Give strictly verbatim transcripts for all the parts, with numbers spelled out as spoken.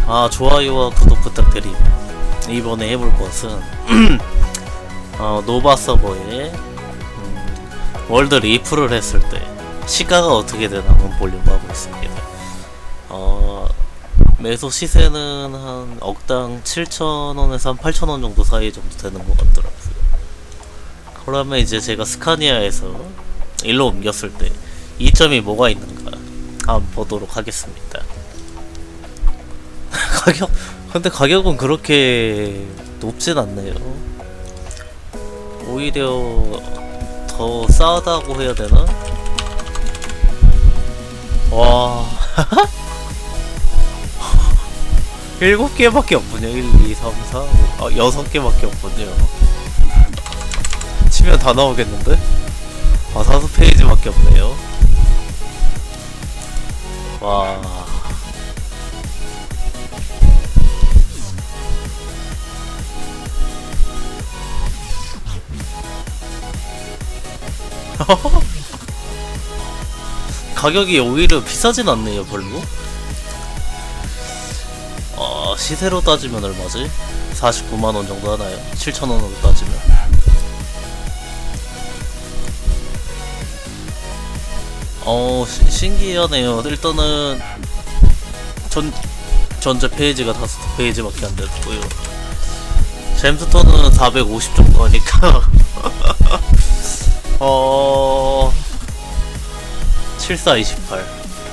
아, 좋아요와 구독 부탁드립니다. 이번에 해볼 것은 어, 노바 서버에 음, 월드 리프를 했을 때 시가가 어떻게 되나 한번 보려고 하고 있습니다. 어, 매소 시세는 한 억당 칠천 원에서 한 팔천 원 정도 사이 정도 되는 것 같더라고요. 그러면 이제 제가 스카니아에서 일로 옮겼을 때 이점이 뭐가 있는가 한번 보도록 하겠습니다. 가격, 근데 가격은 그렇게 높진 않네요. 오히려 더 싸다고 해야 되나? 와. 일곱 개밖에 없군요. 일, 이, 삼, 사, 오, 아, 여섯 개밖에 없군요. 치면 다 나오겠는데? 아, 다섯 페이지밖에 없네요. 와. 가격이 오히려 비싸진 않네요, 별로. 어, 시세로 따지면 얼마지? 사십구만 원 정도 하나요? 칠천 원으로 따지면. 어, 시, 신기하네요. 일단은 전, 전체 페이지가 다섯 페이지밖에 안 됐고요. 잼스톤은 사백오십 정도 하니까 어... 칠사 이십팔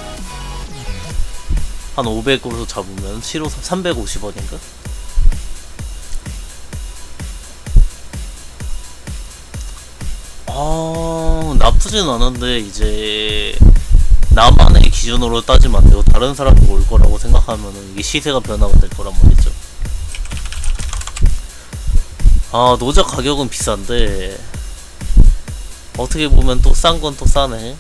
한 오백으로 잡으면 칠오 삼백오십 원인가? 어... 나쁘진 않은데 이제 나만의 기준으로 따지면 안 되고 다른 사람도 올 거라고 생각하면은 이게 시세가 변화가 될 거란 말이죠. 아, 노자 가격은 비싼데 어떻게 보면 또 싼 건 또 싸네.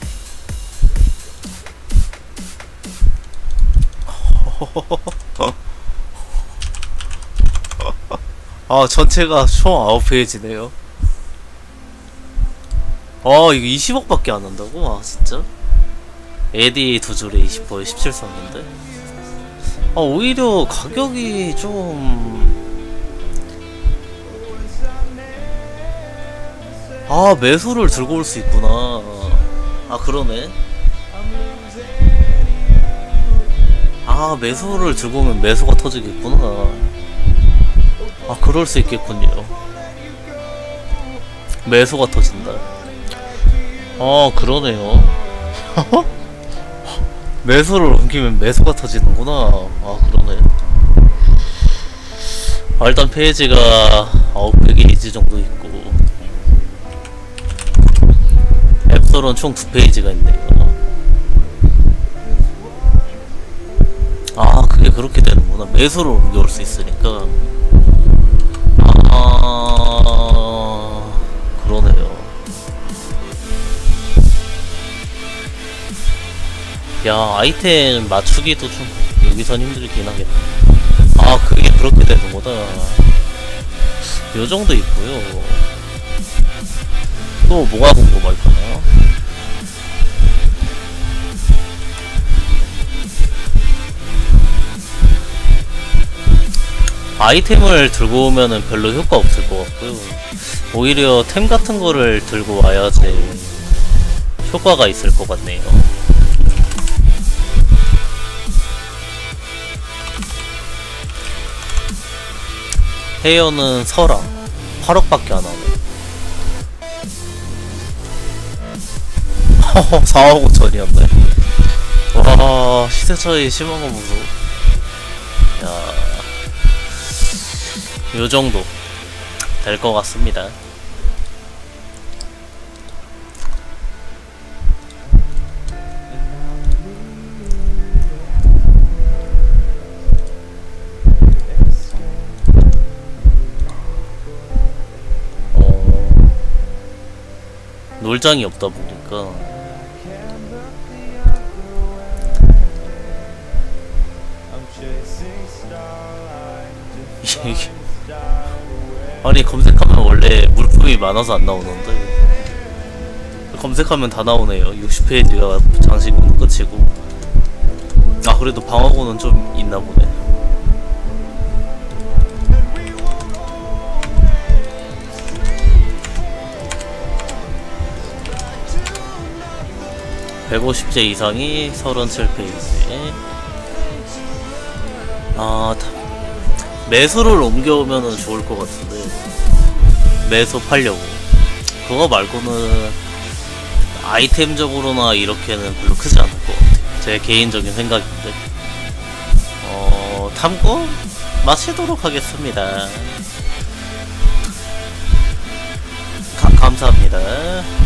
아, 전체가 총 아홉 페이지네요. 아, 이거 이십억 밖에 안 한다고? 아, 진짜? 에디 두 줄에 이십 퍼센트 십칠 선인데? 아, 오히려 가격이 좀... 아, 매수를 들고 올 수 있구나. 아, 그러네. 아, 매수를 들고 오면 매수가 터지겠구나. 아, 그럴 수 있겠군요. 매수가 터진다. 아, 그러네요. 매수를 옮기면 매수가 터지는구나. 아, 그러네. 아, 일단 페이지가 아홉 페이지 정도 있고 앱솔은 총 두 페이지가 있네요. 아, 그게 그렇게 되는구나. 매수를 옮겨올 수 있으니까. 아, 그러네요. 야, 아이템 맞추기도 좀 여기선 힘들긴 하겠다. 아, 그게 그렇게 되는구나. 요정도 있고요. 또 뭐가 궁금할까요? 아이템을 들고 오면은 별로 효과 없을 것 같고요. 오히려 템 같은 거를 들고 와야지 효과가 있을 것 같네요. 헤어는 설아 팔억밖에 안 하네. 허허, 사억 오천이었네. 와, 시세 차이 심한 거 보소. 야, 요 정도 될 것 같습니다. 어, 놀장이 없다 보니까 아니, 검색하면 원래 물품이 많아서 안 나오는데 검색하면 다 나오네요. 육십 페이지가 장식으로 끝이고. 아, 그래도 방어구는 좀 있나 보네. 백오십 제 이상이 삼십칠 페이지. 아, 매수를 옮겨오면은 좋을 것 같은데, 매수 팔려고. 그거 말고는 아이템적으로나 이렇게는 별로 크지 않을 것 같아요. 제 개인적인 생각인데. 어, 탐구 마치도록 하겠습니다. 가, 감사합니다.